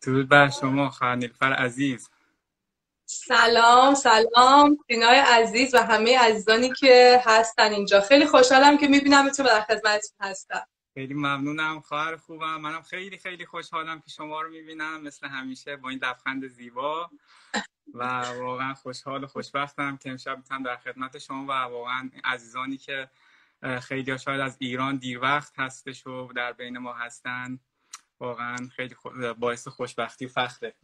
درود بر شما خواهر نیلوفر عزیز. سلام سلام سینای عزیز و همه عزیزانی که هستن اینجا. خیلی خوشحالم که میبینمتون و در خدمتتون هستم. خیلی ممنونم خواهر خوبم. منم خیلی خیلی خوشحالم که شما رو میبینم مثل همیشه با این لبخند زیبا و واقعا خوشحال و خوشبختم که امشب میتونم در خدمت شما و واقعا عزیزانی که خیلی ها شاید از ایران دیر وقت هستش و در بین ما هستن. واقعا خیلی باعث خوشبختی و فخره.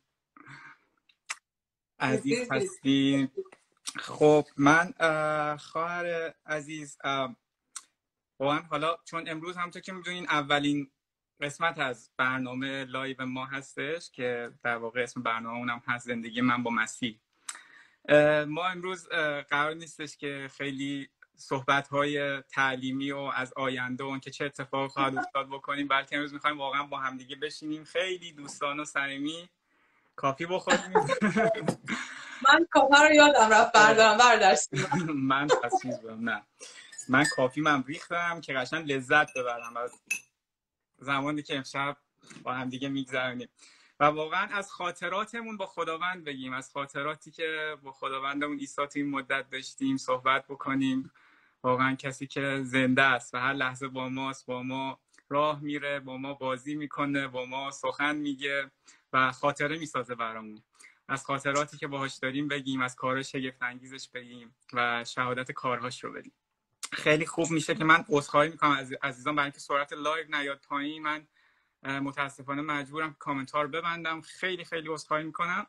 عزیز هستین. خب من خواهر عزیز واقعا حالا چون امروز همونطور که میدونین اولین قسمت از برنامه لایو ما هستش که در واقع اسم برنامه اونم هست زندگی من با مسیح. ما امروز قرار نیستش که خیلی صحبت‌های تعلیمی و از آینده و اون که چه اتفاقی خواهد افتاد بکنیم، بلکه امروز می‌خوایم واقعا با همدیگه بشینیم خیلی دوستانه و صمیمی کافی بخوریم. من کافه رو یادم رفت بردارم برداشتیم. من تصویز بودم. نه من کافی من ریختم که قشنگ لذت ببرم از زمانی که امشب با هم دیگه میگذرونیم و واقعا از خاطراتمون با خداوند بگیم، از خاطراتی که با خداوندمون عیسی تو این مدت داشتیم صحبت بکنیم. واقعا کسی که زنده است و هر لحظه با ماست، با ما راه میره، با ما بازی میکنه، با ما سخن میگه و خاطره میسازه برامون. از خاطراتی که باهاش داریم بگیم، از کارهای شگفت انگیزش بگیم و شهادت کارهاش رو بدیم. خیلی خوب میشه که من عذرخواهی میکنم از عزیزان برای اینکه سرعت لایو نیاد پایین. من متاسفانه مجبورم کامنت ها رو ببندم. خیلی خیلی عذرخواهی میکنم.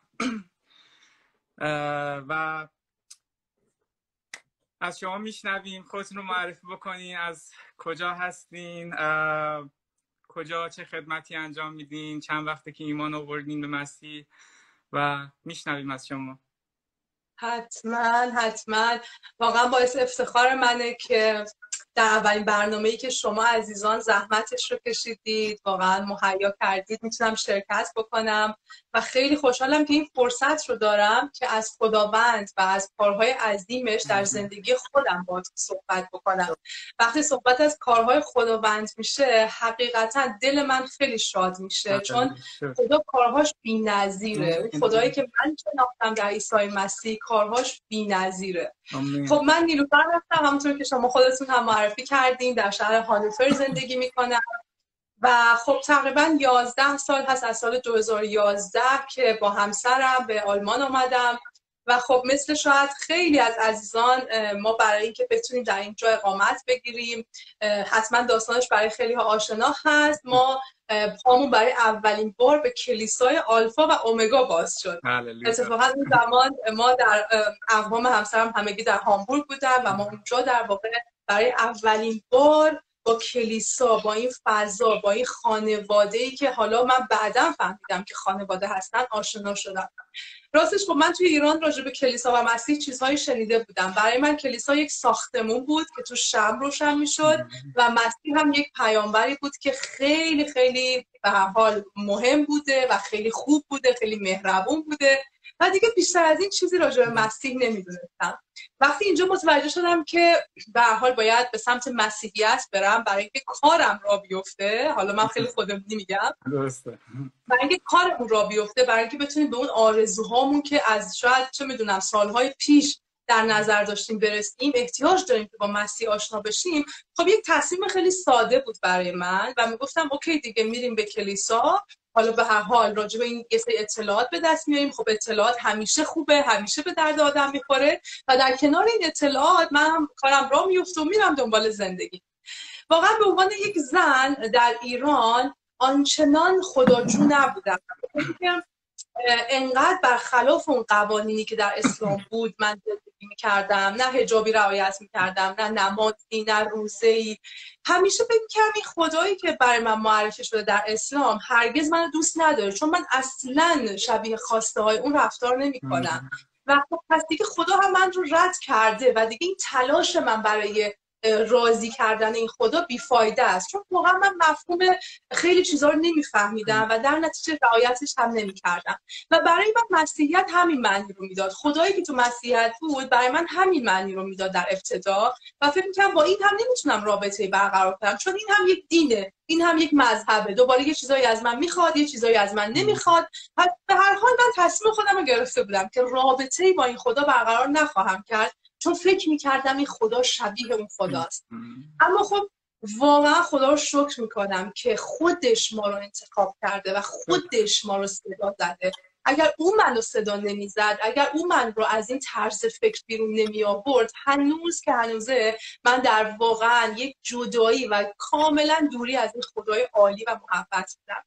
و از شما میشنویم، خودتون رو معرفی بکنین، از کجا هستین، کجا چه خدمتی انجام میدین، چند وقته که ایمان آوردین به مسیح و میشنویم از شما. حتما واقعا باعث افتخار منه که در اولین برنامه‌ای که شما عزیزان زحمتش رو کشیدید واقعا مهیا کردید میتونم شرکت بکنم و خیلی خوشحالم که این فرصت رو دارم که از خداوند و از کارهای عظیمش در زندگی خودم باهاتون صحبت بکنم. وقتی صحبت از کارهای خداوند میشه حقیقتا دل من خیلی شاد میشه، چون خدا کارهاش بی‌نظیره. خدایی که من شناختم در عیسی مسیح کارهاش بی‌نظیره. خب من نیلوفر هستم، همونطور که شما خودتون هم معرفی کردین در شهر هانوفر زندگی میکنم و خب تقریبا 11 سال هست از سال 2011 که با همسرم به آلمان آمدم و خب مثل شاید خیلی از عزیزان ما برای اینکه بتونیم در اینجا اقامت بگیریم حتما داستانش برای خیلی ها آشنا هست. ما پامون برای اولین بار به کلیسای آلفا و اومگا باز شد. اتفاقا اون زمان ما در اقوام همسرم همگی در هامبورگ بودن و ما اونجا در واقع برای اولین بار با کلیسا، با این فضا، با این خانواده‌ای که حالا من بعداً فهمیدم که خانواده هستن آشنا شدم. راستش خب من توی ایران راجع به کلیسا و مسیح چیزهایی شنیده بودم. برای من کلیسا یک ساختمون بود که تو شب روشن میشد و مسیح هم یک پیامبری بود که خیلی خیلی به هر حال مهم بوده و خیلی خوب بوده، خیلی مهربون بوده و دیگه بیشتر از این چیزی راجع به مسیح نمیدونستم. وقتی اینجا متوجه شدم که به هر حال باید به سمت مسیحیت برم برای اینکه کارم را بیفته، حالا من خیلی خودمونی میگم، درسته، برای اینکه کارمون را بیفته، برای اینکه بتونیم به اون آرزوهامون که از شاید چه میدونم سالهای پیش در نظر داشتیم برسیم، احتیاج داریم که با مسیح آشنا بشیم. خب یک تصمیم خیلی ساده بود برای من و میگفتم اوکی دیگه میریم به کلیسا، حالا به هر حال راجع به این یه سری اطلاعات به دست میاریم. خب اطلاعات همیشه خوبه، همیشه به درد آدم میخوره و در کنار این اطلاعات من هم کارم را میفته و میرم دنبال زندگی. واقعا به عنوان یک زن در ایران آنچنان خداجو نبودم، انقدر برخلاف اون قوانینی که در اسلام بود من زندگی میکردم، نه حجابی رعایت میکردم، نه نمازی، نه روزه‌ای. همیشه فکر میکردم این خدایی که برای من معرفی شده در اسلام هرگز منو دوست نداره، چون من اصلا شبیه خواسته های اون رفتار نمیکنم و خب پس دیگه خدا هم من رو رد کرده و دیگه این تلاش من برای راضی کردن این خدا بیفایده است، چون واقعا من مفهوم خیلی چیزا رو نمیفهمیدم و در نتیجه رعایتش هم نمیکردم و برای من مسیحیت همین معنی رو میداد. خدایی که تو مسیحیت بود برای من همین معنی رو میداد در ابتدا و فکر می‌کردم با این هم نمیتونم رابطه‌ای برقرار کنم، چون این هم یک دینه، این هم یک مذهبه، دوباره یه چیزایی از من میخواد، یه چیزایی از من نمیخواد. به هر حال من تصمیم خودم رو گرفته بودم که رابطه‌ای با این خدا برقرار نخواهم کرد، چون فکر می‌کردم این خدا شبیه اون خداست. اما خب واقعا خدا رو شکر میکنم که خودش ما رو انتخاب کرده و خودش ما رو صدا زده. اگر او منو صدا نمیزد، اگر او من رو از این طرز فکر بیرون نمی آورد، هنوز که هنوزه من در واقعا یک جدایی و کاملا دوری از این خدای عالی و محبت بودم.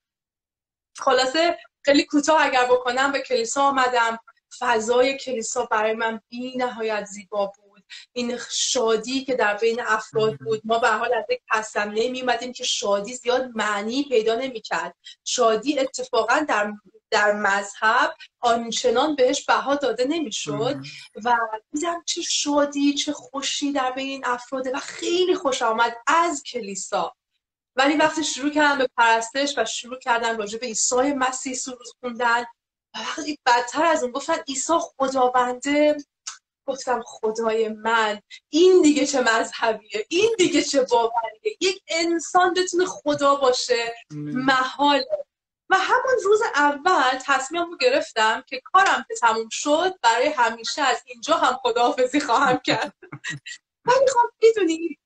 خلاصه خیلی کوتاه اگر بکنم، به کلیسا آمدم. فضای کلیسا برای من بی نهایت زیبا بود. این شادی که در بین افراد بود، ما به حال از یک قسم نمی اومدیم که شادی زیاد معنی پیدا نمی کرد. شادی اتفاقا در مذهب آنچنان بهش بها داده نمی شد و دیدم چه شادی، چه خوشی در بین این افراده و خیلی خوش آمد از کلیسا. ولی وقتی شروع کردم به پرستش و شروع کردم راجع به عیسی مسیح سرود خوندن و وقتی بدتر از اون گفتن عیسی خداونده، گفتم خدای من، این دیگه چه مذهبیه، این دیگه چه باوریه، یک انسان بتونه خدا باشه محاله. و همون روز اول تصمیمم گرفتم که کارم که تموم شد برای همیشه از اینجا هم خداحافظی خواهم کرد. ولی خب میدونی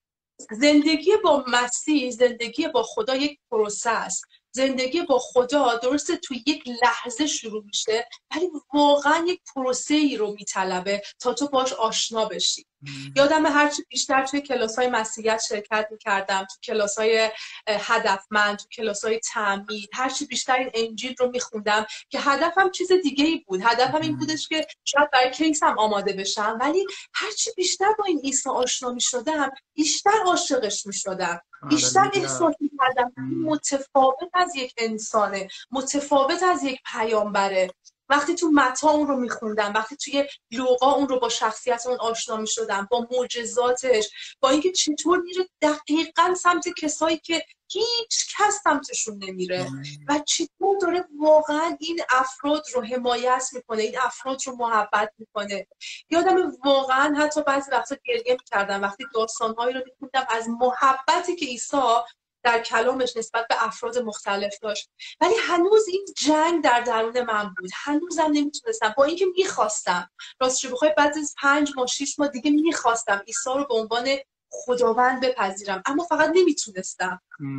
زندگی با مسیح، زندگی با خدا یک پروسه است. زندگی با خدا درسته توی یک لحظه شروع میشه، ولی واقعا یک پروسه ای رو میطلبه تا تو باش آشنا بشی. یادم هرچی بیشتر توی کلاس‌های مسیحیت شرکت میکردم، تو کلاس‌های هدفمند، تو کلاس‌های تعمید، هرچی بیشتر این انجیل رو میخوندم که هدفم چیز دیگه ای بود. هدفم این بودش که شاید برای کیسم آماده بشم، ولی هرچی بیشتر با این عیسی آشنا میشدم بیشتر عاشقش میشدم، بیشتر احساس میکردم متفاوت از یک انسانه، متفاوت از یک پیامبره. وقتی تو متی اون رو میخوندم، وقتی توی لوقا اون رو با شخصیت اون آشنا میشدم، با معجزاتش، با اینکه چطور میره دقیقاً سمت کسایی که هیچ کس سمتشون نمیره و چطور داره واقعاً این افراد رو حمایت میکنه، این افراد رو محبت میکنه. یادم واقعاً حتی بعضی وقتا گریه میکردم وقتی داستانهایی رو میخوندم از محبتی که عیسی در کلامش نسبت به افراد مختلف داشت. ولی هنوز این جنگ در درون من بود، هنوزم نمیتونستم، با اینکه میخواستم، راستش بخوای بعد از 5 ماه 6 ماه دیگه میخواستم عیسی رو به عنوان خداوند بپذیرم، اما فقط نمیتونستم.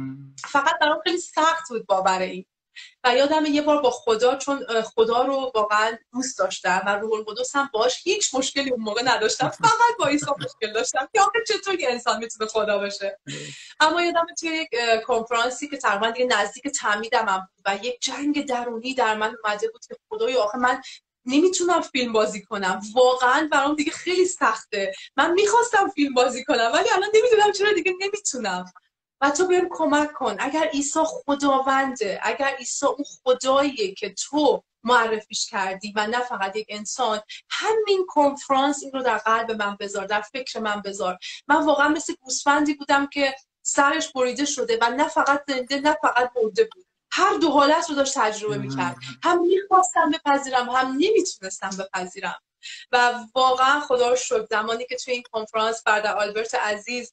فقط برام خیلی سخت بود باور این. و یادم یه بار با خدا، چون خدا رو واقعا دوست داشتم و روح القدس هم باش هیچ مشکلی اون موقع نداشتم، فقط با عیسی مشکل داشتم که آخه چطور یه انسان میتونه خدا باشه. اما یادم توی یک کنفرانسی که تقریبا دیگه نزدیک تعمیدم هم بود و یک جنگ درونی در من اومده بود که خدایا آخه من نمیتونم فیلم بازی کنم، واقعا برام دیگه خیلی سخته. من میخواستم فیلم بازی کنم ولی الان نمیدونم چرا دیگه نمیتونم. و تو بهم کمک کن. اگر عیسی خداونده، اگر عیسی اون خداییه که تو معرفیش کردی و نه فقط یک انسان، همین کنفرانس این رو در قلب من بذار، در فکر من بذار. من واقعا مثل گوسفندی بودم که سرش بریده شده و نه فقط زنده نه فقط مرده بود، هر دو حالت رو داشت تجربه میکرد. هم میخواستم بپذیرم هم نمیتونستم بپذیرم. و واقعا خدا رو شکر زمانی که توی این کنفرانس برادر آلبرت عزیز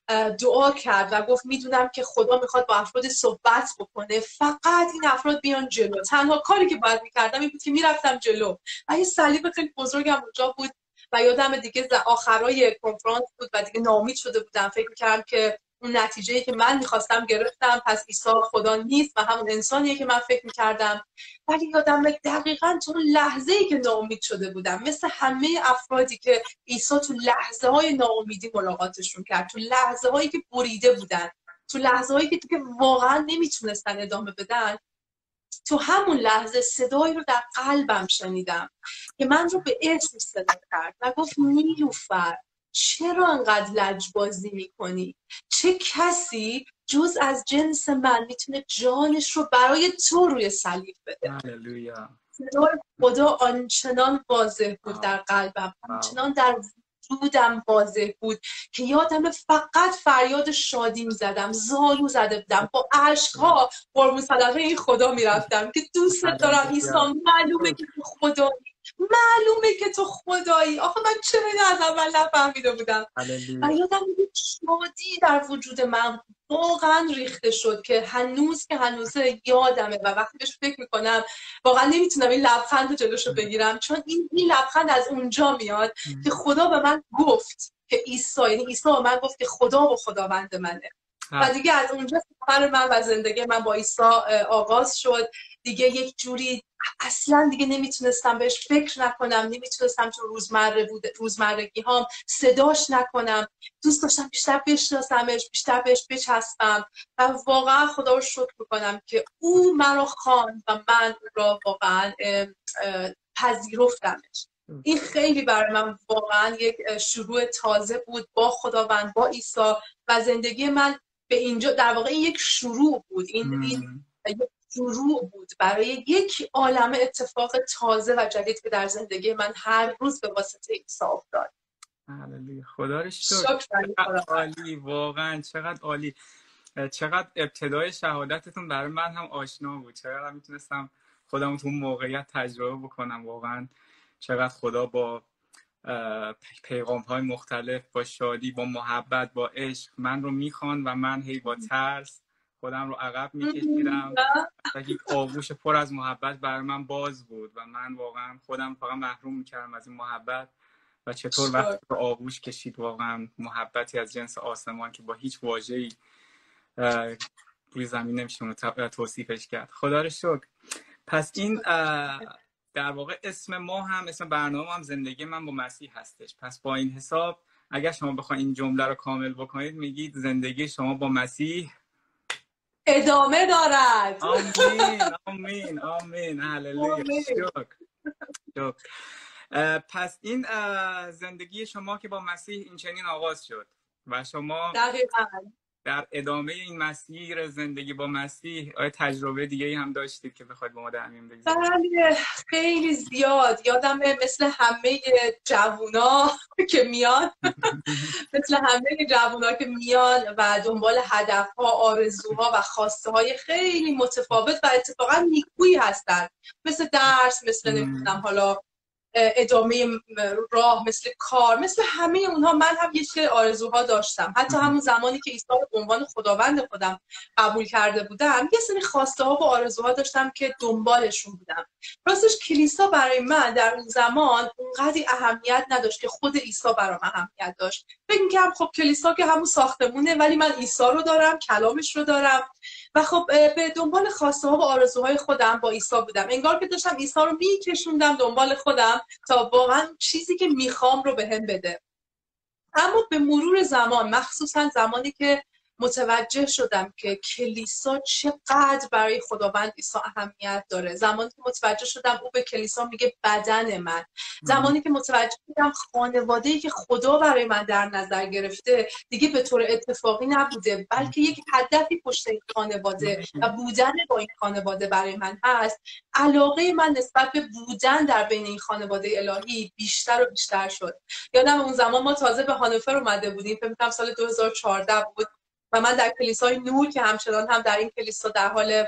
دعا کرد و گفت میدونم که خدا میخواد با افراد صحبت بکنه، فقط این افراد بیان جلو. تنها کاری که باید میکردم این بود که میرفتم جلو و یه صلیب خیلی بزرگم اونجا بود و یادم دیگه آخرای کنفرانس بود و دیگه ناامید شده بودم. فکر میکردم که اون نتیجه‌ای که من میخواستم گرفتم، پس عیسی خدا نیست و همون انسانیه که من فکر میکردم. ولی یادم دقیقاً تو لحظه‌ای که ناامید شده بودم، مثل همه افرادی که عیسی تو لحظه‌های ناامیدی ملاقاتشون کرد، تو لحظه‌هایی که بریده بودن، تو لحظه‌هایی که دیگه واقعاً نمیتونستن ادامه بدن، تو همون لحظه صدایی رو در قلبم شنیدم که من رو به اسم صدا کرد و گفت نیلوفر چرا انقدر لجبازی میکنی؟ چه کسی جز از جنس من میتونه جانش رو برای تو روی صلیب بده؟ هللویا. صدای خدا آنچنان واضح بود در قلبم، آنچنان در وجودم واضح بود که یادم فقط فریاد شادی میزدم، زانو زده بودم، با اشک‌ها قربون صدقه این خدا میرفتم که دوست دارم عیسی، معلومه که تو خدایی، معلومه که تو خدایی. آخه من چرا اینو از اول نفهمیده بودم؟ و یادم یک شادی در وجود من واقعا ریخته شد که هنوز یادمه و وقتی بهش فکر میکنم واقعا نمیتونم این لبخند رو جلوشو بگیرم، چون این لبخند از اونجا میاد که خدا به من گفت که عیسی، یعنی عیسی به من گفت که خدا و خداوند منه. و دیگه از اونجا سفر من و زندگی من با عیسی آغاز شد. دیگه یک جوری اصلا دیگه نمیتونستم بهش فکر نکنم، نمیتونستم تو روزمرگی هام صداش نکنم. دوست داشتم بیشتر بشناسمش، بیشتر بهش بچسبم و واقعا خدا رو شکر میکنم که او مرا خواند و من او را واقعا پذیرفتمش. این خیلی برای من واقعا یک شروع تازه بود با خداوند، با عیسی، و زندگی من به اینجا در واقع یک شروع بود. این یک شروع بود برای یک عالمه اتفاق تازه و جدید که در زندگی من هر روز به واسطه عیسی افتاد. خدا رو شکر. عالی، واقعا چقدر عالی. چقدر ابتدای شهادتتون برای من هم آشنا بود. چقدر میتونستم خودم تو موقعیت تجربه بکنم. واقعا چقدر خدا با پیغام‌های مختلف، با شادی، با محبت، با عشق من رو میخوان و من هی با ترس خودم رو عقب میکشیدم و یک آغوش پر از محبت برای من باز بود و من واقعا خودم فقط محروم میکردم از این محبت. و چطور وقتی به آغوش کشید واقعا محبتی از جنس آسمان که با هیچ واژه‌ای روی زمین نمیشه توصیفش کرد. خدا رو شکر. پس این در واقع اسم ما هم، اسم برنامه هم زندگی من با مسیح هستش. پس با این حساب اگر شما بخواید این جمله رو کامل بکنید میگید زندگی شما با مسیح ادامه دارد. آمین آمین آمین، هللویا، شکر. پس این زندگی شما که با مسیح این چنین آغاز شد و شما دقیقاً در ادامه این مسیر زندگی با مسیح آیا تجربه دیگه هم داشتید که بخواید با ما در میون بگذارید؟ بله، خیلی زیاد. یادمه مثل همه جوونا که میان که میان و دنبال هدفها، آرزوها و خواسته های خیلی متفاوت و اتفاقا نیکویی هستن، مثل درس، مثل نمیدونم حالا ادامه راه، مثل کار، مثل همه اونها. من هم یه سری آرزوها داشتم. حتی همون زمانی که عیسی رو به عنوان خداوند خودم قبول کرده بودم، یه سری خواسته ها و آرزوها داشتم که دنبالشون بودم. راستش کلیسا برای من در اون زمان اونقدر اهمیت نداشت که خود عیسی برام اهمیت داشت. فکر می‌کردم خب کلیسا که همون ساختمونه، ولی من عیسی رو دارم، کلامش رو دارم و خب به دنبال خواسته ها و آرزوهای خودم با عیسی بودم. انگار که داشتم عیسی رو میکشوندم دنبال خودم تا واقعا چیزی که میخوام رو بهم بده. اما به مرور زمان، مخصوصا زمانی که متوجه شدم که کلیسا چقدر برای خداوند عیسی اهمیت داره، زمانی که متوجه شدم او به کلیسا میگه بدن من، زمانی که متوجه شدم خانواده‌ای که خدا برای من در نظر گرفته دیگه به طور اتفاقی نبوده، بلکه یک هدفی پشت این خانواده و بودن با این خانواده برای من هست، علاقه من نسبت به بودن در بین این خانواده الهی بیشتر و بیشتر شد. یادم اون زمان ما تازه به هانوفر اومده بودیم، فکر کنم سال 2014 بود و من در کلیسای نور که همچنان هم در این کلیسا در حال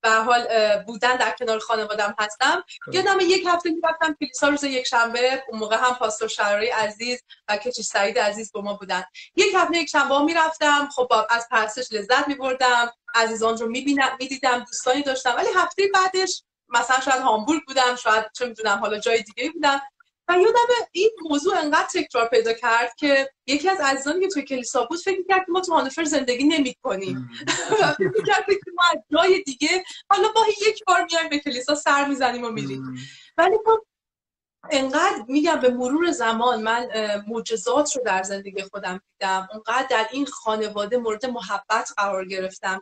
بودن در کنار خانوادم هستم، یادم یک هفته میرفتم کلیسا روز یک شنبه. اون موقع هم پاستور شراری عزیز و کشیش سعید عزیز با ما بودن. یک هفته یک شنبه میرفتم، خب از پرستش لذت میبردم، عزیزان رو میدیدم، دوستانی داشتم. ولی هفته بعدش مثلا شاید هامبورگ بودم، شاید چه میدونم حالا جای دیگه بودم و یادم این موضوع انقدر تکرار پیدا کرد که یکی از عزیزانی که توی کلیسا بود فکر می‌کرد که ما تو هانوفر زندگی نمی‌کنیم و فکر می‌کرد که ما از جای دیگه حالا ما یک بار میایم به کلیسا سر میزنیم و میریم. ولی خب انقدر میگم به مرور زمان من معجزات رو در زندگی خودم دیدم، انقدر در این خانواده مورد محبت قرار گرفتم،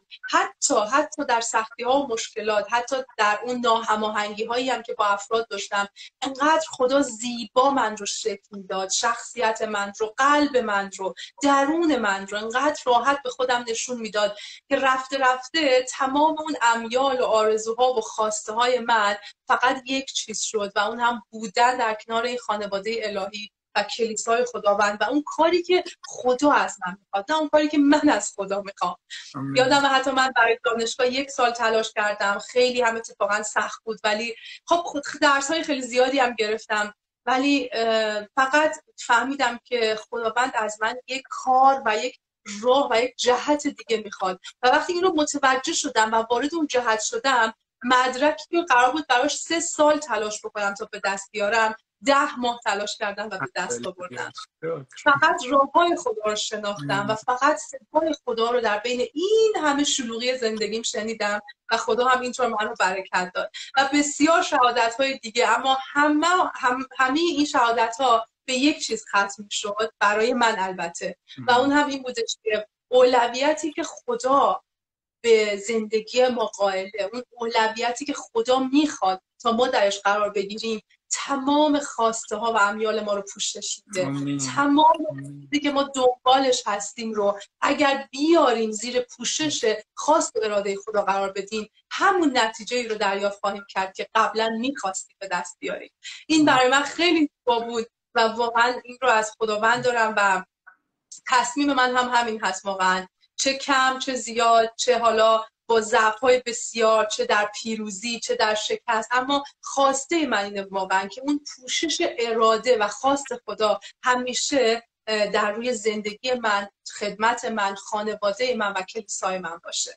حتی در سختی ها و مشکلات، حتی در اون ناهماهنگی هایی هم که با افراد داشتم، انقدر خدا زیبا من رو شکل میداد، شخصیت من رو، قلب من رو، درون من رو انقدر راحت به خودم نشون میداد که رفته رفته تمام اون امیال و آرزوها و خواسته های من فقط یک چیز شد و اون هم بودن در کنار این خانواده الهی و کلیسای خداوند و اون کاری که خدا از من میخواد، نه اون کاری که من از خدا میخوام. یادم حتی من برای دانشگاه 1 سال تلاش کردم، خیلی هم اتفاقا سخت بود، ولی خب درس‌های خیلی زیادی هم گرفتم، ولی فقط فهمیدم که خداوند از من یک کار و یک راه و یک جهت دیگه میخواد و وقتی این رو متوجه شدم و وارد اون جهت شدم، مدرکی که قرار بود براش 3 سال تلاش بکنم تا به دست بیارم، 10 ماه تلاش کردم و به دست آوردم. فقط راههای خدا رو شناختم و فقط صدای خدا رو در بین این همه شلوغی زندگیم شنیدم و خدا هم اینطور منو برکت داد و بسیار شهادت‌های دیگه، اما همه این شهادت‌ها به یک چیز ختم شد برای من البته، و اون هم این بودش که اولویتی که خدا به زندگی ما قائله، اون اولویتی که خدا میخواد تا ما درش قرار بگیریم، تمام خواسته ها و امیال ما رو پوشش میده. تمام چیزی که ما دنبالش هستیم رو اگر بیاریم زیر پوشش خواست و اراده خدا قرار بدیم، همون نتیجه رو دریافت خواهیم کرد که قبلا میخواستیم به دست بیاریم. این برای من خیلی زیبا بود و واقعا این رو از خداوند دارم و تصمیم من هم همین هست واقعا، چه کم چه زیاد، چه حالا با ضعف‌های بسیار، چه در پیروزی چه در شکست، اما خواسته من اینه واقعا که اون پوشش اراده و خواست خدا همیشه در روی زندگی من، خدمت من، خانواده من و کلیسای من باشه.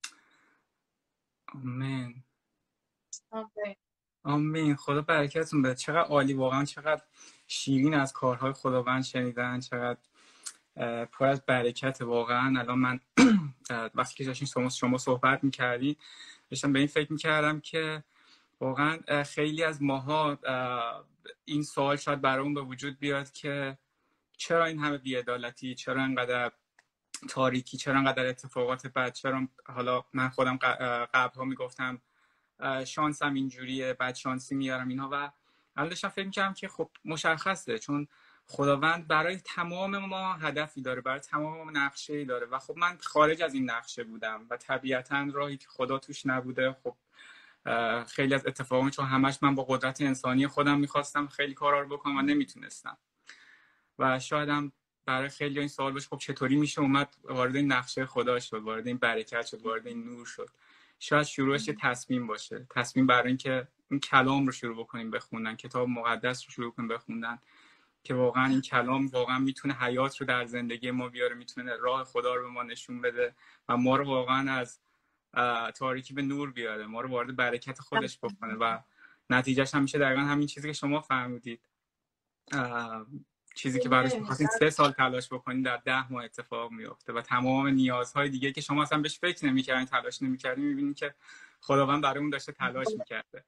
آمین. آمین. آمین. خدا برکتتون بده. چقدر عالی، واقعا چقدر شیرین از کارهای خداوند شنیدن، چقدر پر از برکت. واقعا الان من وقتی که داشتین شما صحبت میکردین داشتم به این فکر میکردم که واقعا خیلی از ماها این سوال شاید برامون به وجود بیاد که چرا این همه بی‌عدالتی، چرا انقدر تاریکی، چرا انقدر اتفاقات بد، چرا حالا من خودم قبل‌ها میگفتم شانسم اینجوریه، بد شانسی میارم اینها، و الان داشتم فکر میکردم که خب مشخصه، چون خداوند برای تمام ما هدفی داره، برای تمام ما نقشه‌ای داره و خب من خارج از این نقشه بودم و طبیعتاً راهی که خدا توش نبوده، خب خیلی از اتفاقات چون همش من با قدرت انسانی خودم میخواستم خیلی کارا رو بکنم و نمیتونستم و شاید هم برای خیلی این سوال باشه خب چطوری میشه اومد وارد این نقشه خدا شد، وارد این برکت شد، وارد این نور شد. شاید شروعش یه تصمیم باشه، تصمیم برای اینکه این کلام رو شروع بکنیم بخوندن، کتاب مقدس رو شروع کنیم بخوندن که واقعا این کلام واقعا میتونه حیات رو در زندگی ما بیاره، میتونه راه خدا رو به ما نشون بده و ما رو واقعا از تاریکی به نور بیاره، ما رو وارد برکت خودش بکنه و نتیجهش هم میشه دقیقاً همین چیزی که شما فرمودید، چیزی که براش می‌خواستین 3 سال تلاش بکنین در 10 ماه اتفاق میفته و تمام نیازهای دیگه که شما اصلا بهش فکر نمی‌کردین، تلاش نمی‌کردین، می‌بینید که خداوند برای اون داشته تلاش می‌کرده.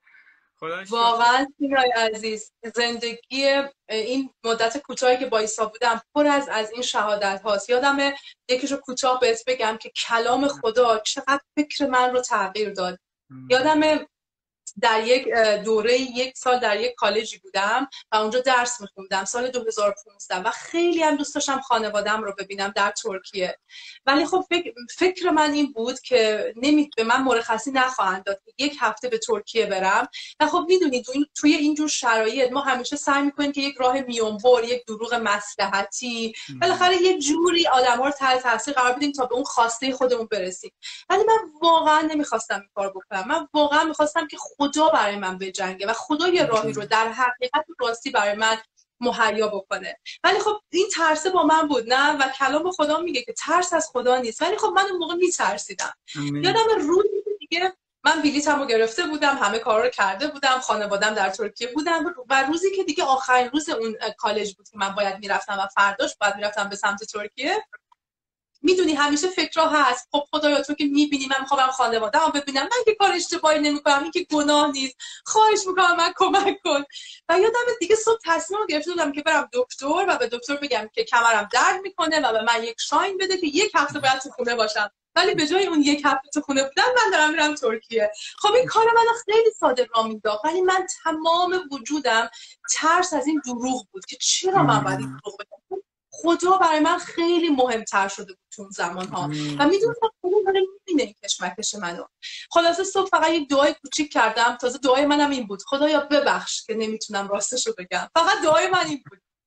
واقعا سینای عزیز، زندگی این مدت کوتاهی که با عیسی بودم پر از این شهادت هاست. یادمه یکیشو کوتاه بهت بگم که کلام خدا چقدر فکر من رو تغییر داد. یادمه در یک دوره 1 سال در یک کالجی بودم و اونجا درس میخوندم سال 2015 و خیلی هم دوست داشتم خانواده‌ام رو ببینم در ترکیه، ولی خب فکر من این بود که به من مرخصی نخواهند داد که 1 هفته به ترکیه برم و خب میدونید توی اینجور شرایط ما همیشه سعی میکنیم که یک راه میانبر، یک دروغ مصلحتی، بالاخره یه جوری آدم‌ها رو تحت تاثیر قرار بدیم تا به اون خواسته خودمون برسیم. ولی من واقعا نمیخواستم این کار بکنم، من واقعا میخواستم که خدا برای من بجنگه و خدا یه راهی رو در حقیقت راستی برای من مهیا بکنه. ولی خب این ترس با من بود، نه، و کلام خدا میگه که ترس از خدا نیست، ولی خب من اون موقع میترسیدم. یادم روزی دیگه من بلیطمو گرفته بودم، همه کارا رو کرده بودم، خانواده‌ام در ترکیه بودم و روزی که دیگه آخرین روز اون کالج بود که من باید میرفتم و فرداش باید میرفتم به سمت ترکیه، میدونی همیشه فکرها هست، خب خدایا تو که میبینی من میخوام خانواده‌ام ببینم، من که کار اشتباهی نمیکنم، این که گناه نیست، خواهش میکنم من کمک کن. و یادم دیگه صبح تصمیم گرفته بودم که برم دکتر و به دکتر بگم که کمرم درد میکنه و به من یک شاین بده که 1 هفته باید تو خونه باشم، ولی به جای اون 1 هفته تو خونه بودن من دارم میرم ترکیه. خب این کار من خیلی ساده راه مینداخت، ولی من تمام وجودم ترس از این دروغ بود که چرا من باید این دروغ بگم. خدا برای من خیلی مهمتر شده بود تو اون زمان‌ها و میدونستم خدا داره میبینه این کشمکش منو. خلاصه صبح فقط یک دعای کوچیک کردم، تازه دعای منم این بود خدایا ببخش که نمیتونم راستشو بگم، فقط دعای من این بود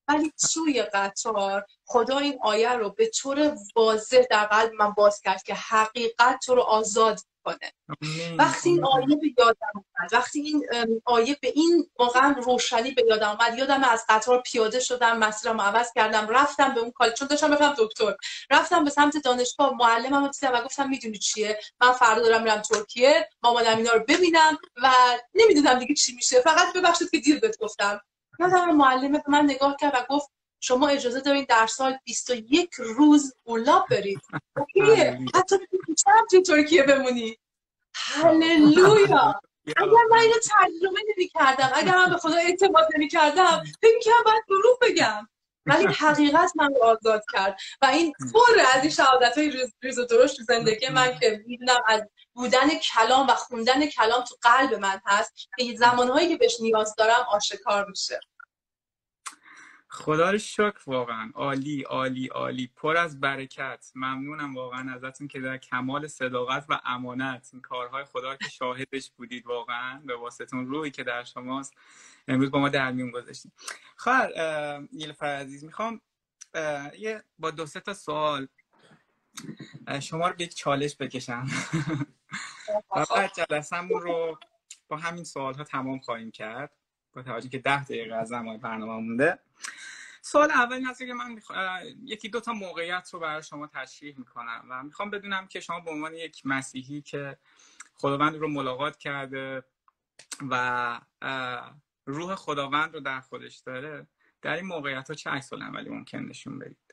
ولی توی قطار خدا این آیه رو به طور واضح در قلب من باز کرد که حقیقت تو رو آزاد کنه. وقتی این آیه به یادم اومد، وقتی این آیه به این واقعا روشنی به یادم اومد، یادم از قطار پیاده شدم، مسیرمو عوض کردم، رفتم به اون کالج، چون داشتم بفهم دکتر، رفتم به سمت دانشگاه، معلمم رو دیدم و گفتم میدونی چیه، من فردا دارم میرم ترکیه، مامانم اینا رو ببینم و نمیدونم دیگه چی میشه، فقط ببخشید که دیر بهت گفتم. یادم معلم به من نگاه کرد و گفت شما اجازه دارین در سال 21 روز اولا برید. اوکیه، حتی تو ترکیه بمونی. هللویا. اگر من اینو ترجمه نمی‌کردم، اگر من به خدا اعتماد نمی‌کردم، فکر می‌کردم باید دروغ بگم. ولی حقیقت من رو آزاد کرد و این پر از این شهادت‌های ریز و درشت تو زندگی من که می‌دونم از بودن کلام و خوندن کلام تو قلب من هست که زمان‌هایی که بهش نیاز دارم آشکار میشه. خدا رو شکر، واقعا عالی عالی عالی، پر از برکت. ممنونم واقعا ازتون که در کمال صداقت و امانت این کارهای خدا که شاهدش بودید، واقعا به واسطه اون روحی که در شماست امروز با ما در میون گذاشتیم. خیر نیلوفر عزیز، میخوام با 2-3 تا سوال شما رو به یک چالش بکشم و بعد جلسمون رو با همین سوال ها تمام خواهیم کرد با توجه که 10 دقیقه از زمان برنامه مونده. سوال اول این هست که من 1-2 تا موقعیت رو برای شما تشریح میکنم و میخوام بدونم که شما به عنوان یک مسیحی که خداوند رو ملاقات کرده و روح خداوند رو در خودش داره، در این موقعیت ها چه عکس العملی ممکن نشون بدید؟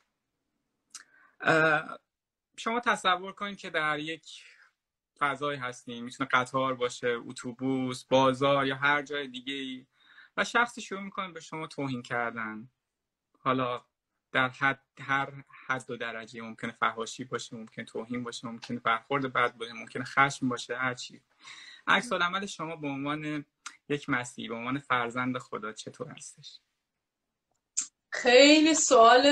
شما تصور کنید که در یک فضایی هستیم، میتونه قطار باشه، اتوبوس، بازار یا هر جای دیگه‌ای، و شخصی شروع میکنه به شما توهین کردن. حالا در هر حد و درجه، ممکنه فحاشی باشه، ممکنه توهین باشه، ممکنه برخورد بد باشه، ممکنه خشم باشه، هر چی. عکس العمل شما به عنوان یک مسیحی، به عنوان فرزند خدا چطور هستش؟ خیلی سوال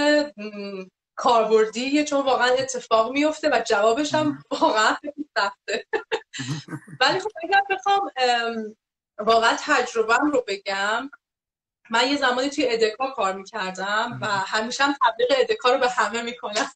کاربردیه، چون واقعا اتفاق میفته و جوابش هم واقعا سخته. ولی خب اگر بخوام واقعا تجربه‌ام رو بگم، من یه زمانی توی ادکا کار میکردم و همیشه هم تبلیغ ادکا رو به همه میکنم.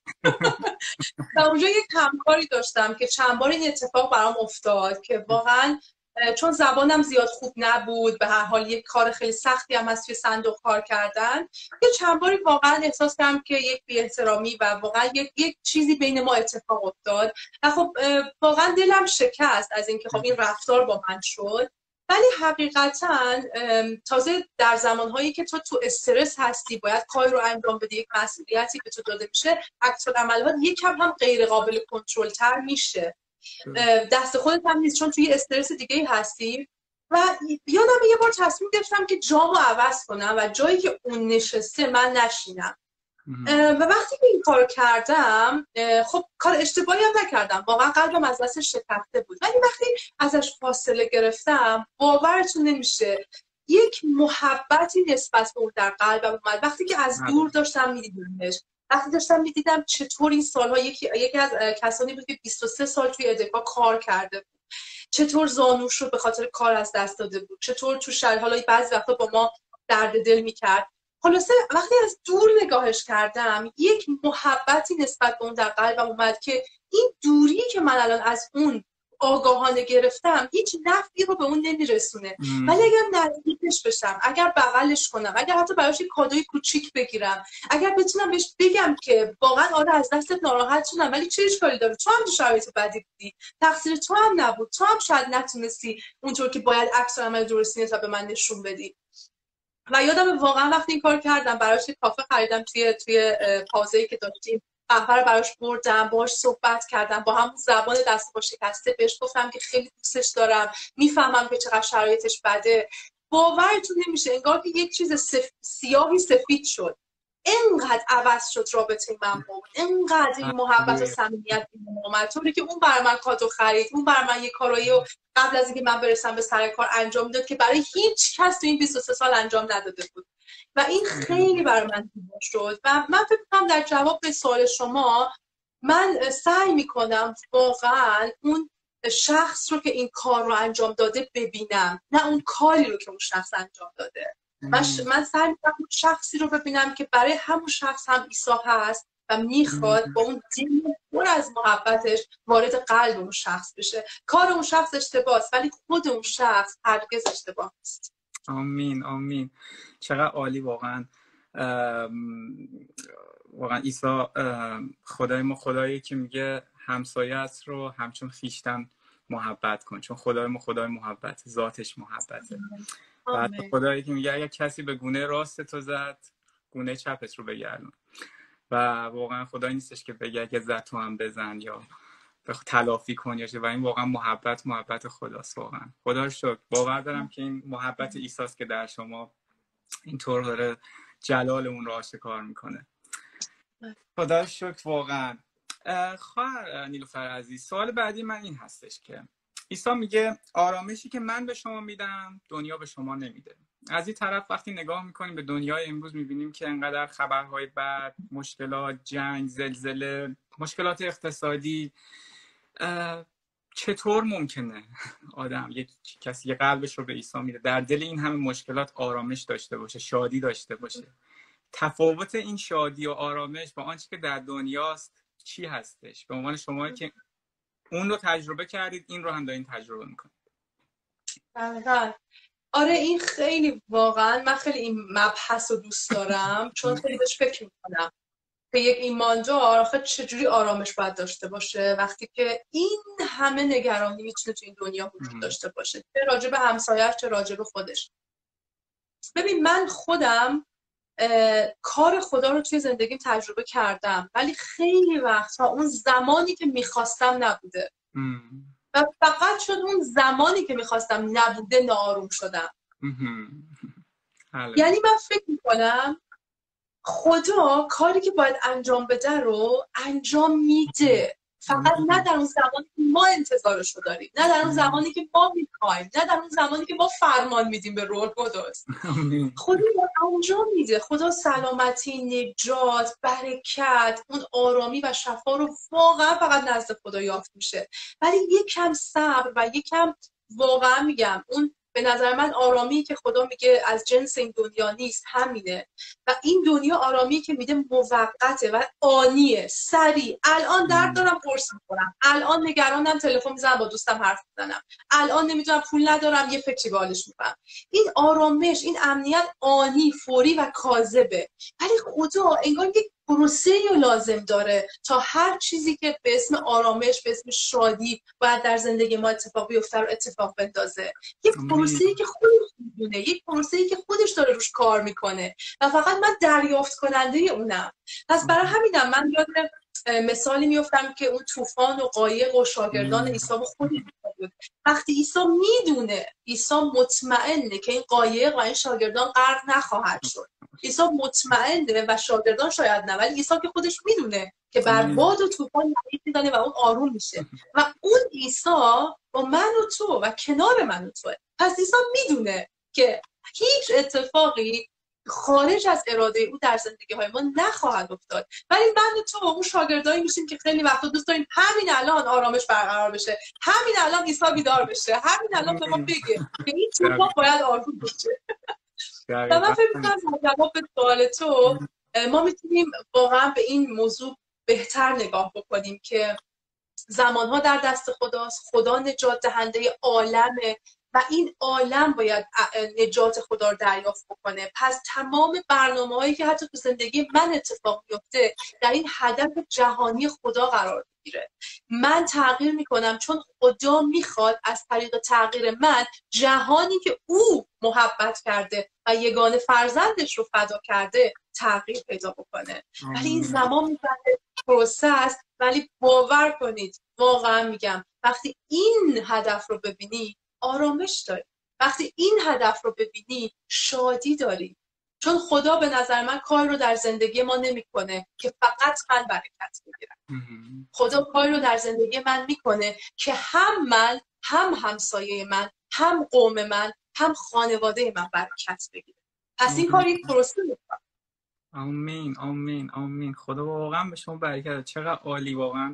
و اونجا یک همکاری داشتم که چند بار این اتفاق برام افتاد که واقعا چون زبانم زیاد خوب نبود، به هر حال یک کار خیلی سختی هم از توی صندوق کار کردن، یه چند باری واقعا احساس کردم که یک بی‌احترامی و واقعا یک چیزی بین ما اتفاق افتاد و خب واقعا دلم شکست از اینکه خب این رفتار با من شد. ولی حقیقتا تازه در زمانهایی که تو استرس هستی، باید کاری رو انجام بدی، یک مسئولیتی به تو داده میشه، عکس‌العمل‌ها یکم هم غیر قابل کنترل تر میشه، دست خودت هم نیست چون توی استرس دیگه هستی. و یادم یه بار تصمیم گرفتم که جامو عوض کنم و جایی که اون نشسته من نشینم. و وقتی که این کار کردم، خب کار اشتباهی هم نکردم، واقعا قلبم از دست شکسته بود، ولی وقتی ازش فاصله گرفتم، باورتون نمیشه یک محبتی نسبت به اون در قلبم اومد. وقتی که از دور داشتم میدیدمش، وقتی داشتم میدیدم چطور این سالها یکی از کسانی بود که 23 سال توی ادکا کار کرده بود، چطور زانوش رو به خاطر کار از دست داده بود، چطور تو شهر، حالا بعضی وقتا با ما درد دل میکرد. خلاصه وقتی از دور نگاهش کردم، یک محبتی نسبت به اون در قلبم اومد که این دوری که من الان از اون آگاهانه گرفتم هیچ نفعی رو به اون نمیرسونه. ولی اگر نزدیکش بشم، اگر بغلش کنم، اگر حتی براش یک کادوی کوچیک بگیرم، اگر بتونم بهش بگم که واقعا آره از دستت ناراحت شدم ولی چه اشکالی داره، تو هم تو شرایط بدی بودی، تقصیر تو هم نبود، تو هم شاید نتونستی اونطور که باید عکس العمل درستی نسبت به من نشون بدی. و یادم واقعا وقتی این کار کردم، براش کافه خریدم، توی پازه‌ای که داشتیم قهوه رو براش بردم، باهاش صحبت کردم، با هم زبان دست با شکسته بهش گفتم که خیلی دوستش دارم، میفهمم که چقدر شرایطش بده. باورتون نمیشه، انگار که یک چیز سیاهی سفید شد، اینقدر عوض شد رابطه من با اون، اینقدر این محبت و صمیمیت اومد، طوری که اون برای من کادو خرید، اون برای من یه کارایی رو قبل از اینکه من برسم به سر کار انجام داد که برای هیچ کس تو این 23 سال انجام نداده بود و این خیلی برای من زیبا شد. و من فکر کنم در جواب به سوال شما، من سعی میکنم واقعا اون شخص رو که این کار رو انجام داده ببینم، نه اون کاری رو که اون شخص انجام داده. من سعی میکنم اون شخصی رو ببینم که برای همون شخص هم عیسی هست و میخواد با اون دین پر از محبتش وارد قلب اون شخص بشه. کار اون شخص اشتباهه ولی خود اون شخص هرگز اشتباه نیست. آمین آمین. چقدر عالی واقعا. واقعا عیسی خدای ما خدایی که میگه همسایه‌ات رو همچون خویشتن محبت کن، چون خدای ما خدای محبت، ذاتش محبته. بعد خدایی که میگه اگر کسی به گونه راست تو زد، گونه چپت رو بگردون. و واقعا خدایی نیستش که بگه اگه زد تو هم بزن یا تلافی کن یا چه. و این واقعا محبت خداست. واقعا خدا رو شکر باور دارم که این محبت عیسی است که در شما اینطور داره جلال اون رو آشکار میکنه. خدا رو شکر واقعا. خواهر نیلوفر عزیز، سوال بعدی من این هستش که عیسی میگه آرامشی که من به شما میدم دنیا به شما نمیده. از این طرف وقتی نگاه میکنیم به دنیای امروز میبینیم که انقدر خبرهای بد، مشکلات، جنگ، زلزله، مشکلات اقتصادی، چطور ممکنه آدم یک کسی قلبش رو به عیسی میده در دل این همه مشکلات آرامش داشته باشه، شادی داشته باشه؟ تفاوت این شادی و آرامش با آنچه که در دنیاست چی هستش؟ به عنوان شما که اون رو تجربه کردید، این رو هم دارین تجربه میکنید. آره این خیلی واقعا من خیلی این مبحث رو دوست دارم چون خیلی بهش فکر میکنم که یک ایماندار آخه چجوری آرامش باید داشته باشه وقتی که این همه نگرانی میتونه تو این دنیا وجود داشته باشه، چه راجع به همسایه‌اش چه راجع به خودش. ببین من خودم کار خدا رو توی زندگیم تجربه کردم ولی خیلی وقتها اون زمانی که میخواستم نبوده و فقط شد اون زمانی که میخواستم نبوده ناآروم شدم. یعنی من فکر میکنم خدا کاری که باید انجام بده رو انجام میده، فقط نه در اون زمانی که ما انتظارش رو داریم، نه در اون زمانی که ما میخوایم، نه در اون زمانی که ما فرمان میدیم به روح القدس. خدا انجام میده. خدا سلامتی، نجات، برکت، اون آرامی و شفا رو واقعا فقط نزد خدا یافت میشه. ولی یکم صبر و یکم واقعا میگم اون به نظر من آرامی که خدا میگه از جنس این دنیا نیست همینه و این دنیا آرامی که میده موقته و آنیه، سریع. الان درد دارم قرص میخورم، الان نگرانم تلفن میزنم با دوستم حرف میزنم، الان نمیدونم پول ندارم یه فکری به حالش میکنم. این آرامش، این امنیت آنی، فوری و کاذبه. ولی خدا انگار یک پروسه‌ای رو لازم داره تا هر چیزی که به اسم آرامش، به اسم شادی باید در زندگی ما اتفاق بیفته رو اتفاق بندازه. یک پروسه‌ای که خودش میدونه، یک پروسه‌ای که خودش داره روش کار میکنه و فقط من دریافت کننده اونم. پس برای همینم من یاد مثالی میافتم که اون طوفان و قایق و شاگردان عیسی و خودش بود. وقتی عیسی میدونه، عیسی مطمئنه که این قایق و این شاگردان غرق نخواهد شد. عیسی مطمئنه و شاگردان شاید نه، ولی عیسی که خودش میدونه که بر باد و طوفان نهیب میزنه و اون آروم میشه و اون عیسی با من و تو و کنار من و توه. پس عیسی میدونه که هیچ اتفاقی خارج از اراده او در زندگی های ما نخواهد افتاد. ولی من و تو اون شاگردایی میشیم که خیلی وقتا دوست داریم همین الان آرامش برقرار بشه، همین الان عیسی بیدار بشه، همین الان به ما بگه که این طوفان باید آروم بشه. و من فکر می‌کنم جواب به سوال تو ما میتونیم واقعا به این موضوع بهتر نگاه بکنیم که زمانها در دست خداست، خدا نجات دهنده عالمه و این عالم باید نجات خدا رو دریافت بکنه. پس تمام برنامه‌هایی که حتی تو زندگی من اتفاق میفته در این هدف جهانی خدا قرار میگیره. من تغییر میکنم چون خدا میخواد از طریق تغییر من جهانی که او محبت کرده و یگانه فرزندش رو فدا کرده تغییر پیدا بکنه. ولی این زمان میبره، پروسه است. ولی باور کنید واقعا میگم وقتی این هدف رو ببینی آرامش داری، وقتی این هدف رو ببینی شادی داری، چون خدا به نظر من کار رو در زندگی ما نمیکنه که فقط من برکت بگیرم. خدا کار رو در زندگی من میکنه که هم من، هم همسایه من، هم قوم من، هم خانواده من برکت بگیره. پس این کار یک پروسه میکنه. آمین آمین آمین. خدا واقعا به شما برکت بده. چقدر عالی. واقعا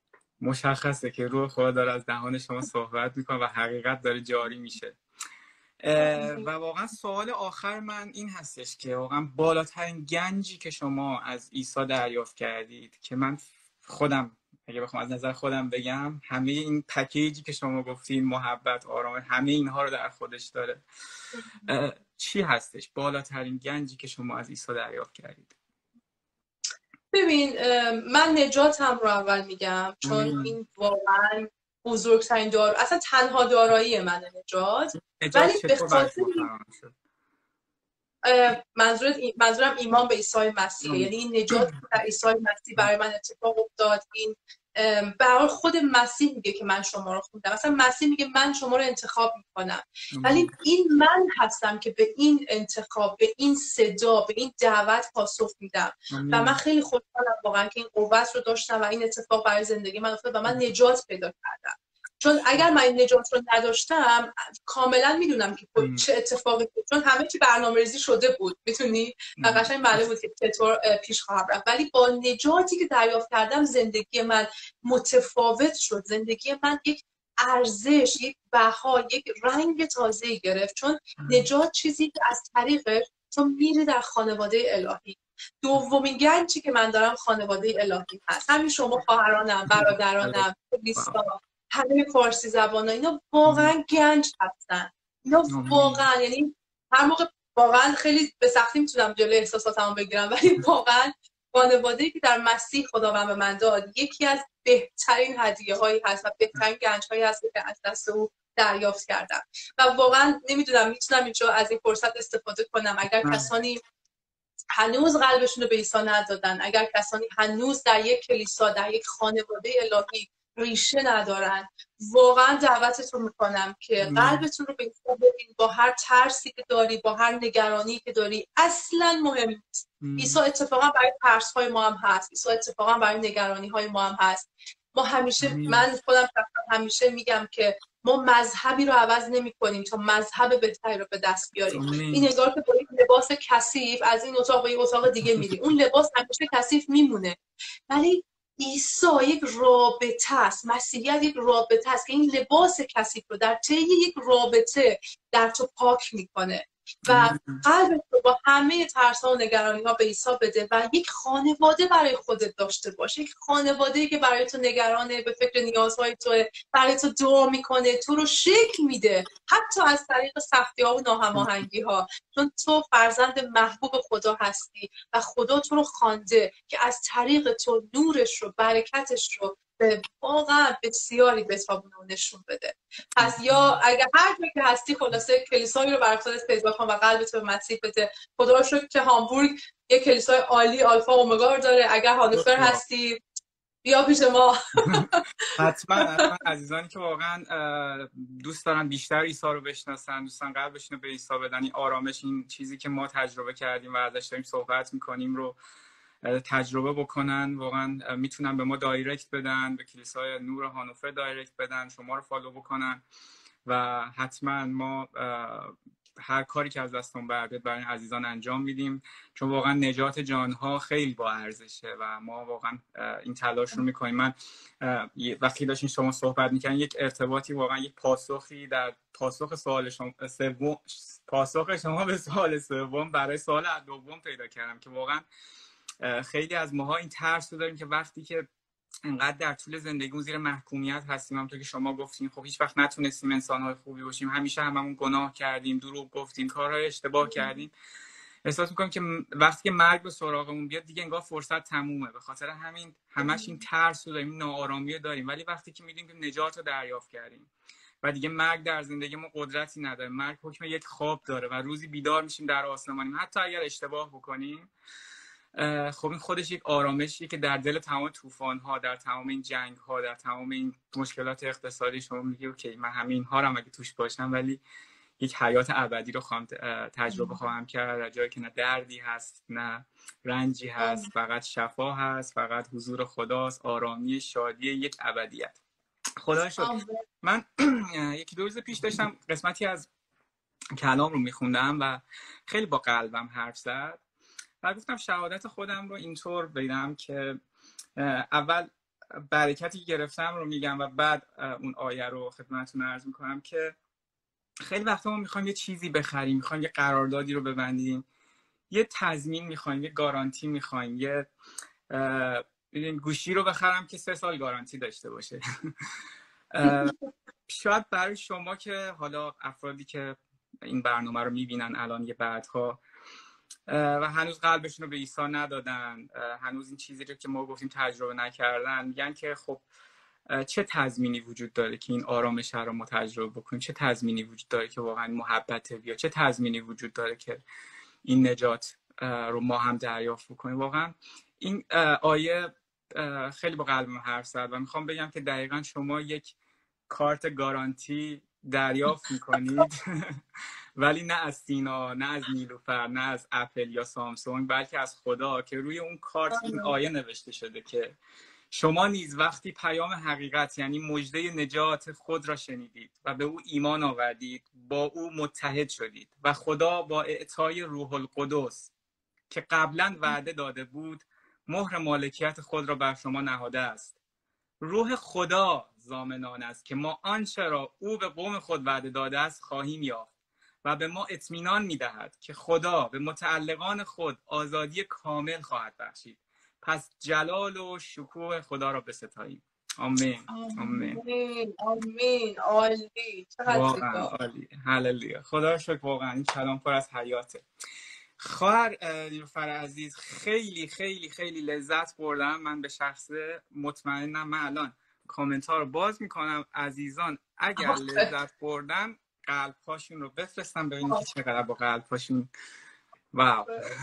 مشخصه که روح خدا داره از دهان شما صحبت میکنه و حقیقت داره جاری میشه. و واقعا سوال آخر من این هستش که واقعا بالاترین گنجی که شما از عیسی دریافت کردید، که من خودم اگه بخوام از نظر خودم بگم همه این پکیجی که شما گفتین، محبت، آرامش، همه اینها رو در خودش داره، چی هستش بالاترین گنجی که شما از عیسی دریافت کردید؟ ببین، من نجاتم رو اول میگم، چون این واقعا بزرگترین اصلا تنها دارایی منه نجات. نجات ولی به چطور برای خاطر شما فراهم شد؟ منظورم ایمان به عیسی مسیحه، یعنی این نجات در عیسی مسیح برای من اتفاق افتاد. این برای خود مسیح میگه که من شما رو خوندم، مثلا مسیح میگه من شما رو انتخاب میکنم، ولی این من هستم که به این انتخاب، به این صدا، به این دعوت پاسخ میدم. و من خیلی خوشحالم واقعا که این قوت رو داشتم و این اتفاق برای زندگی من افتاد و من نجات پیدا کردم. چون اگر من این نجات رو نداشتم، کاملا میدونم که چه اتفاقی بود، چون همه چی برنامه‌ریزی شده بود، میتونی و قشنگ معلوم بود که چطور پیش خواهم رفت. ولی با نجاتی که دریافت کردم زندگی من متفاوت شد. زندگی من یک ارزش، یک بها، یک رنگ تازه‌ای گرفت، چون نجات چیزی که از طریقش تو میری در خانواده الهی. دومین گنجی که من دارم خانواده الهی هست. همین شما خواهرانم، برادرانم، کلیسا، همه فارسی زبان ها، اینا واقعا گنج هستن. اینا واقعا، یعنی هر موقع واقعا خیلی به سختی میتونم جلوی احساساتمو بگیرم، ولی واقعا خانواده‌ای که در مسیح خداوند به من داد یکی از بهترین هدیه‌هایی هست و بهترین گنج‌هایی هست که از دست او دریافت کردم. و واقعا نمیدونم میتونم اینجا از این فرصت استفاده کنم، اگر کسانی هنوز قلبشون رو به عیسی ندادن، اگر کسانی هنوز در یک کلیسا، در یک خانواده الهی ریشه ندارن، واقعا دعوتتون میکنم که قلبتون رو به عیسی بدین. با هر ترسی که داری، با هر نگرانی که داری، اصلا مهم نیست. عیسی اتفاقا برای ترس‌های ما هم هست، عیسی اتفاقا برای نگرانی‌های ما هم هست. ما همیشه، من خودم همیشه میگم که ما مذهبی رو عوض نمی‌کنیم تا مذهب بهتری رو به دست بیاریم. این انگار که با یک لباس کثیف از این اتاق به این اتاق دیگه میری، اون لباس همیشه کثیف میمونه. ولی عیسی یک رابطه است، مسیحیت یک رابطه است که این لباس کثیف رو در طی یک رابطه در تو پاک میکنه و قلبت رو با همه ترس‌ها و نگرانی‌ها به عیسی بده و یک خانواده برای خودت داشته باش. یک خانواده‌ای که برای تو نگرانه، به فکر نیازهای تو، برای تو دعا میکنه، تو رو شکل میده، حتی از طریق سختی‌ها و ناهماهنگی‌ها، چون تو فرزند محبوب خدا هستی و خدا تو رو خوانده که از طریق تو نورش رو، برکتش رو به واقعا بسیاری بتابونه و نشون بده. پس یا اگر هر جایی که هستی، خلاصه کلیسایی رو برای خودت پیدا کن و قلبت به مسیح بده. خدا رو شکر که هامبورگ یک کلیسای عالی آلفا و اومگا رو داره. اگر هانوفر هستی بیا پیش ما. حتما عزیزانی که واقعا دوست دارن بیشتر عیسی رو بشناسن، دوستان قلبشون رو به عیسی بدن، این آرامش، این چیزی که ما تجربه کردیم و ازش داریم صحبت میکنیم رو تجربه بکنن، واقعا میتونن به ما دایرکت بدن، به کلیسای نور هانوفر دایرکت بدن، شما رو فالو بکنن و حتما ما هر کاری که از دستمون برمیاد برای عزیزان انجام میدیم، چون واقعا نجات جانها خیلی با ارزشه و ما واقعا این تلاش رو میکنیم. من وقتی داشتین شما صحبت میکنین یک ارتباطی، واقعا یک پاسخی در پاسخ سوال شما سوم، پاسخ شما به سوال سوم برای سوال دوم پیدا کردم که واقعا خیلی از ماها این ترس رو داریم که وقتی که انقدر در طول زندگیمون زیر محکومیت هستیم، همونطور که شما گفتین، خب هیچ وقت نتونستیم انسان‌های خوبی باشیم، همیشه هممون گناه کردیم، دروغ گفتیم، کارهای اشتباه کردیم، احساس می‌کنیم که وقتی که مرگ به سراغمون بیاد دیگه انگار فرصت تمومه. به خاطر همین همش این ترس رو داریم، ناآرامی رو داریم. ولی وقتی که می‌دونیم که نجات رو دریافت کردیم و دیگه مرگ در زندگی ما قدرتی نداره، مرگ حکم یک خواب داره و روزی بیدار میشیم در آسمانیم، حتی اگر اشتباه بکنیم، خب این خودش یک آرامشیه که در دل تمام طوفان‌ها، در تمام این جنگ‌ها، در تمام این مشکلات اقتصادی شما میگی اوکی من همین ها رو اگه توش باشم ولی یک حیات ابدی رو تجربه خواهم کرد، جایی که نه دردی هست، نه رنجی هست، فقط شفا هست، فقط حضور خداست، آرامی، شادی یک ابدیت. خدا شکر. من یکی دو روز پیش داشتم قسمتی از کلام رو میخوندم و خیلی با قلبم حرف زد و گفتم شهادت خودم رو اینطور بدم که اول برکتی که گرفتم رو میگم و بعد اون آیه رو خدمتتون عرض میکنم که خیلی وقتا ما میخوایم یه چیزی بخریم، میخوایم یه قراردادی رو ببندیم، یه تضمین میخوایم، یه گارانتی میخوایم، یه گوشی رو بخرم که 3 سال گارانتی داشته باشه. شاید برای شما که حالا افرادی که این برنامه رو میبینن الان یه بعدها و هنوز قلبشون رو به عیسی ندادن، هنوز این چیزی رو که ما گفتیم تجربه نکردن، میگن که خب چه تضمینی وجود داره که این آرامش رو ما تجربه بکنیم؟ چه تضمینی وجود داره که واقعا محبته بیا؟ چه تضمینی وجود داره که این نجات رو ما هم دریافت بکنیم؟ واقعا این آیه خیلی با قلبم حرف زد و میخوام بگم که دقیقا شما یک کارت گارانتی دریافت میکنید ولی نه از سینا، نه از نیلوفر، نه از اپل یا سامسونگ، بلکه از خدا که روی اون کارت این آیه نوشته شده که شما نیز وقتی پیام حقیقت یعنی مژده نجات خود را شنیدید و به او ایمان آوردید، با او متحد شدید و خدا با اعطای روح القدس که قبلا وعده داده بود مهر مالکیت خود را بر شما نهاده است. روح خدا ضامن آن است که ما آنچه را او به قوم خود وعده داده است خواهیم یافت و به ما اطمینان می‌دهد که خدا به متعلقان خود آزادی کامل خواهد بخشید. پس جلال و شکوه خدا را بستاییم. آمین. آمین. آمین. عالی. چقدر واقعا زیبا. عالی. هللویا. خدا را شکر، واقعا این کلام پر از حیاته. خواهر نیلوفر عزیز، خیلی خیلی خیلی لذت بردم. من به شخصه مطمئنم من الان کامنت ها رو باز میکنم. عزیزان اگر لذت بردن قلب هاشون رو بفرستم ببینید که چقدر با قلب هاشون. واو.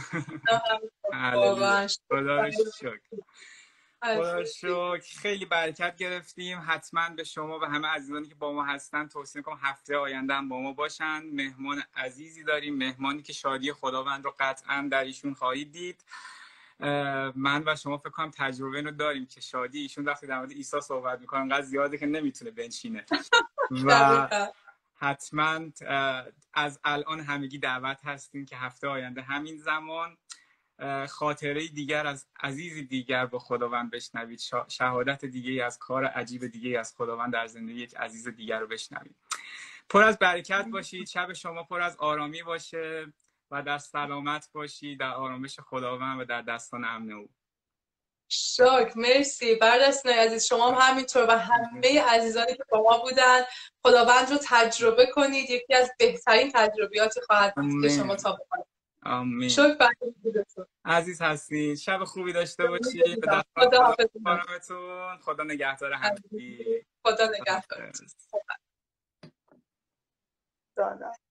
واقعا خدا رو شکر. خدا رو شکر. خیلی برکت گرفتیم. حتما به شما و همه عزیزانی که با ما هستن توصیه میکنم هفته آینده هم با ما باشن. مهمان عزیزی داریم، مهمانی که شادی خداوند رو قطعا در ایشون خواهید دید. من و شما فکر کنم تجربه رو داریم که شادی ایشون وقتی در مورد عیسی صحبت میکنه انقدر زیاده که نمیتونه بنشینه و حتما از الان همگی دعوت هستین که هفته آینده همین زمان خاطره دیگر از عزیزی دیگر با خداوند بشنوید، شهادت دیگه از کار عجیب دیگه از خداوند در زندگی یک عزیز دیگر رو بشنوید. پر از برکت باشید. شب شما پر از آرامی باشه و در سلامت باشید، در آرامش خداوند و در دستان امن او. شکر. مرسی بردستنای عزیز. شما هم همینطور و همه عزیزانی که با ما بودن. خداوند رو تجربه کنید. یکی از بهترین تجربیاتی خواهد بود که شما تا بکنید. آمین. شکر بردستون. عزیز هستید. شب خوبی داشته باشید. به دست خدا. خدا نگهدار همگی. خدا نگهدار.